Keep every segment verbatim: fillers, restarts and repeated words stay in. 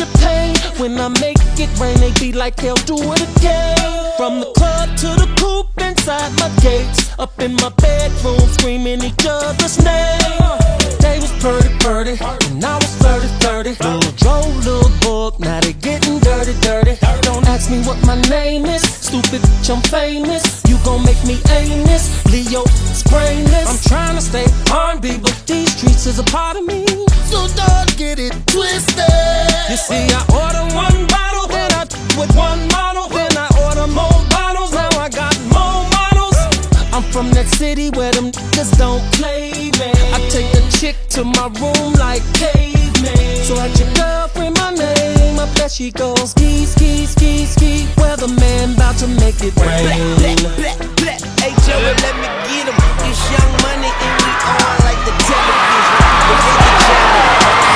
pain. When I make it rain, they be like, hell, do it again. From the club to the coupe inside my gates, up in my bedroom screaming each other's name. They was purdy purdy, and I was flirty flirty. Little Joe, little book, now they getting dirty dirty. Don't ask me what my name is, stupid bitch, I'm famous. You gon' make me aimless, Leo, it's brainless. I'm trying to stay R and B, but these streets is a part of me, so don't get it twisted. You see, I order one bottle, then I with one model, then I order more bottles, now I got more models. I'm from that city where them niggas don't play, man. I take a chick to my room like caveman. So at your girlfriend my name, I bet she goes ski, ski, ski, ski. Weatherman bout to make it rain. Hey Joe, let me get him. It's Young Money and we on like the television. We hit the channel.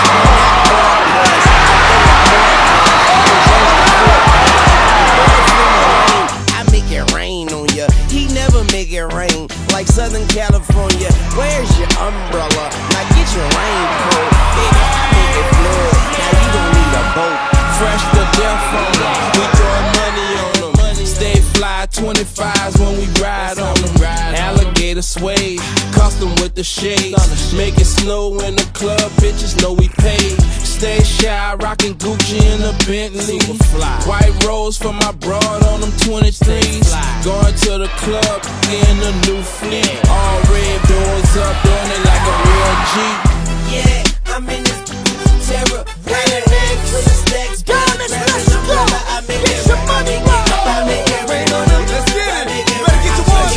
I make it rain on ya. He never make it rain like Southern California. Where's your umbrella? Now get your raincoat. Big make it flood. Now you don't need a boat. Fresh to death on them. We throwing money on them. Stay fly twenty-fives when we ride on them. Alligator suede, custom with the shades. Make it snow in the club, bitches know we paid. Stay shy, rockin' Gucci in a Bentley. White rose for my broad on them twenty-threes. Going to the club in a new fleet. All red doors up, doing it like a real G. Yeah, I'm in this terror. Got a head full of stacks. Diamonds, let's go. Get your money up. I make it rain on them. Let's get it. Better get your water.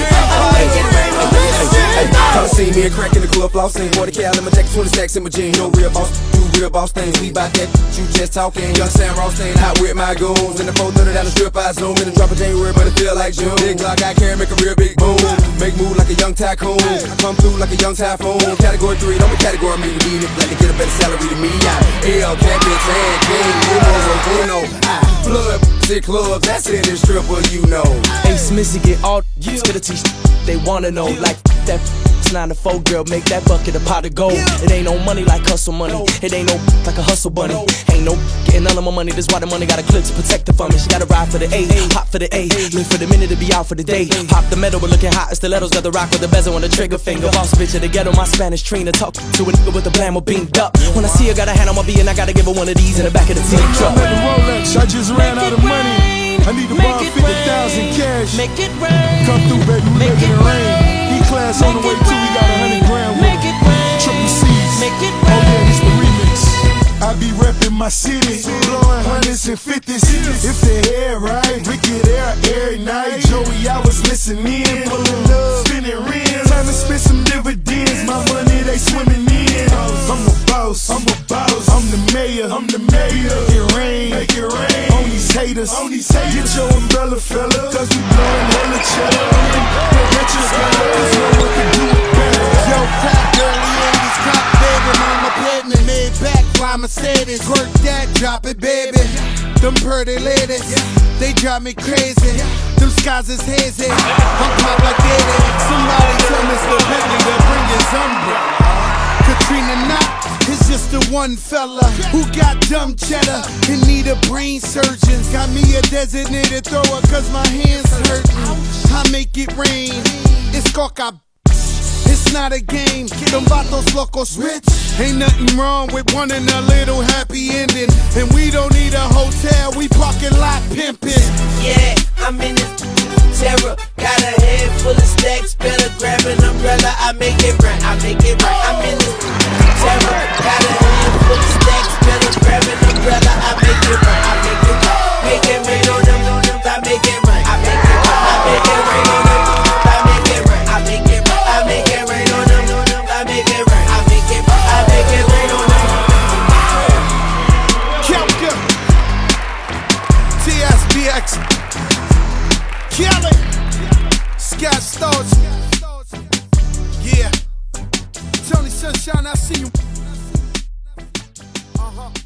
Come see me and crack in the club, flossing. forty cal in my jacket, twenty stacks in my jeans. No real boss, do real boss things. We bout that, you just talking. Young Sam Ross staying hot with my goons. In the four thirty down the strip, I zoom in and drop a January, but it feel like June. Big Glock, I carry, make a real big boom. Make move like a young tycoon. Come through like a young typhoon. Category three, don't be category me. We need it, like to get a better salary than me. L, cat, bitch, and king. You know, Bruno. I flood, sick clubs, that's it, it's stripper, you know. Ace Missy get all yeah. Spit a teach they wanna know yeah. Like that nine to four girl make that bucket a pot of gold yeah. It ain't no money like hustle money no. It ain't no like a hustle bunny no. Ain't no getting none of my money, that's why the money got a clip to protect her from me. She gotta ride for the A, pop for the A, live for the minute to be out for the day. Pop the metal, we're looking hot, stilettos got the rock with the bezel on the trigger finger. Boss bitch at the ghetto, my Spanish trainer. Talk to a nigga with a blammo beamed up. When I see her, got a hand on my B and I gotta give her one of these in the back of the team truck. I'm at the Rolex, I just ran out of money. I need to borrow fifty thousand cash. Make it rain. Come through, baby, we making it rain. E-class on the way too, we got a hundred grand with it. Triple C's. Make it rain. Oh yeah, this the remix. I be reppin' my city, blowing hundreds and fifties. If the hair right, wicked air every night. Joey, I was listening, pulling up, spinning rims. Time to spend some dividends. My money they swimming in. I'm a boss, I'm a boss. I'm the mayor, I'm the mayor. Make it rain, make it rain. On these haters, on these haters. Get your umbrella, fella, cause we blowing hella cheddar. Get your fellas, know what to do better. Yo, crack early eighties, cop baby, mama pavement, made back, fly Mercedes, work that, drop it, baby. Them pretty ladies, they drive me crazy. Them skies is hazy, I'm pop like Daddy. Somebody tell Mister Bentley to bring his umbrella. Katrina Knott is just the one fella who got dumb cheddar and need a brain surgeon. Got me a designated thrower cause my hands hurtin'. I make it rain, it's coca. It's not a game, them vatos locos rich. Ain't nothing wrong with wanting a little happy ending. And we don't need a hotel, we parking lot pimpin'. Yeah, I'm in this terror. Got a head full of stacks, better grab an umbrella. I make it rain, I make it rain. I'm in this terror. Got a head full of stacks, better grab an umbrella. I make it rain, I make it rain. Make it rain on them, I make it rain. I make it rain, I make it rain on them. I make it rain, I make it rain. I make it rain on them, I make it rain. I make it, I make it rain on them. Kelka, T S B X, Kelly, Scott Stoltz, yeah, Tony Sunshine, I see you. Uh huh.